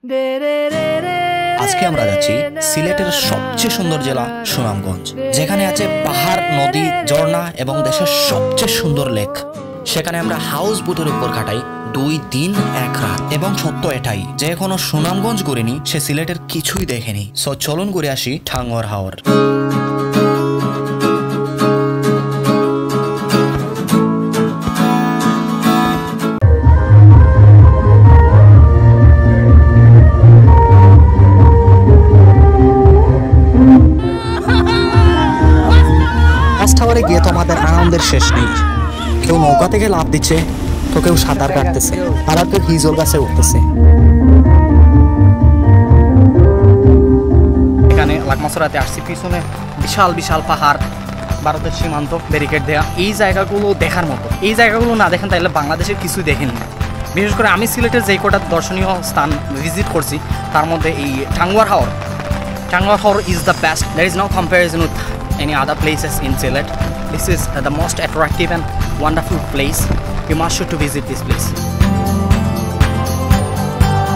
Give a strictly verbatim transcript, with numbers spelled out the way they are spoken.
আজকে আমরা যাচ্ছি সিলেটের সবচেয়ে সুন্দর জেলা সুনামগঞ্জ, যেখানে আছে পাহাড়, নদী, ঝর্ণা এবং দেশের সবচেয়ে সুন্দর লেক। সেখানে আমরা হাউস বোটের উপর কাটাই দুই দিন এক রাত, এবং সত্য এটাই যে এখনো সুনামগঞ্জ ঘুরেনি সে সিলেটের কিছুই দেখেনি। সো চলুন ঘুরে আসি টাঙ্গুয়ার হাওর। টাওয়ারে গিয়ে তো আমাদের আনন্দের শেষ নেই। কেউ নৌকা থেকে লাফ দিচ্ছে, তো কেউ সাঁতার কাটতেছে, আবার কেউ হিজল গাছে উঠতেছে। এখানে লাকমাসরাতে আসছি, পিছনে বিশাল বিশাল পাহাড়, ভারতের সীমান্ত ব্যারিকেড দেয়া। এই জায়গাগুলো দেখার মতো। এই জায়গাগুলো না দেখেন তাহলে বাংলাদেশের কিছুই দেখেন না। বিশেষ করে আমি সিলেটের যেই কটা দর্শনীয় স্থান ভিজিট করছি তার মধ্যে এই Tanguar Haor Tanguar Haor is the best. There is no comparison with any other places in Sylhet. This is uh, the most attractive and wonderful place. You must should to visit this place.